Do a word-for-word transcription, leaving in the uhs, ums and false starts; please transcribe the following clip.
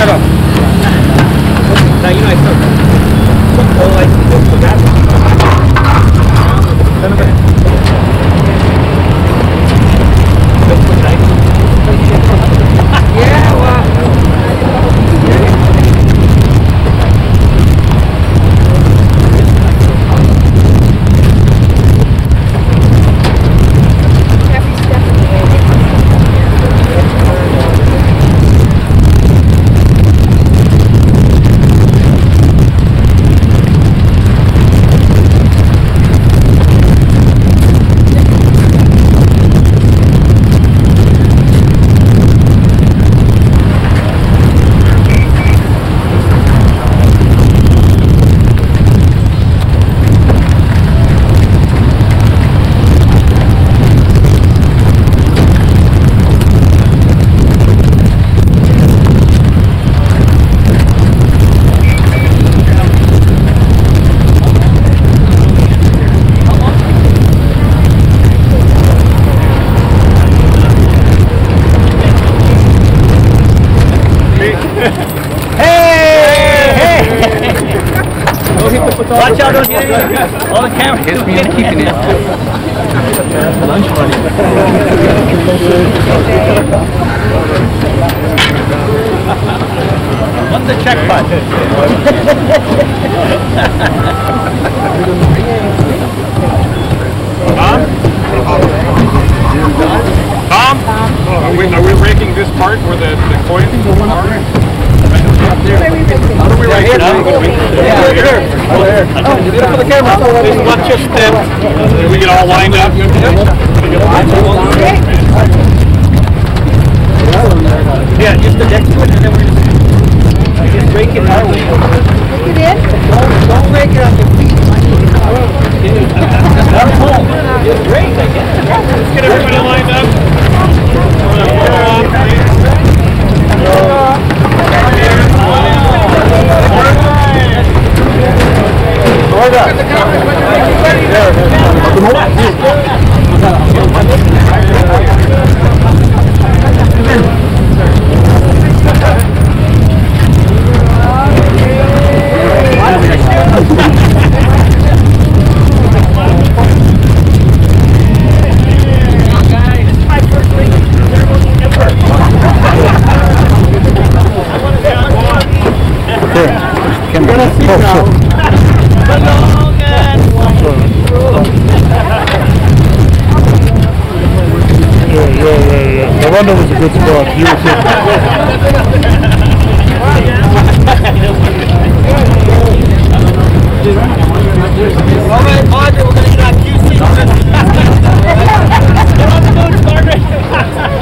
that off. Now, you know, I took all I can do for that. Yeah, well. Watch out, don't get it. All the cameras. Hits me, I'm keeping it. Lunch money. What's the check pot? Tom? Tom? Are we, are we raking this part where the, the coins are? How do we rake it? Yeah, here. Oh, here. For the camera. This is not just that. We get all lined up. Yeah, just the next one, and then we're just, just rake it out. Take it in? Don't, don't rake it on your feet. That's home. Just rake, I guess. Let's get everybody lined up. No wonder it was a good spot. You were sick. All right, Margaret, we're going to get on Q C. Get on the moon, Margaret.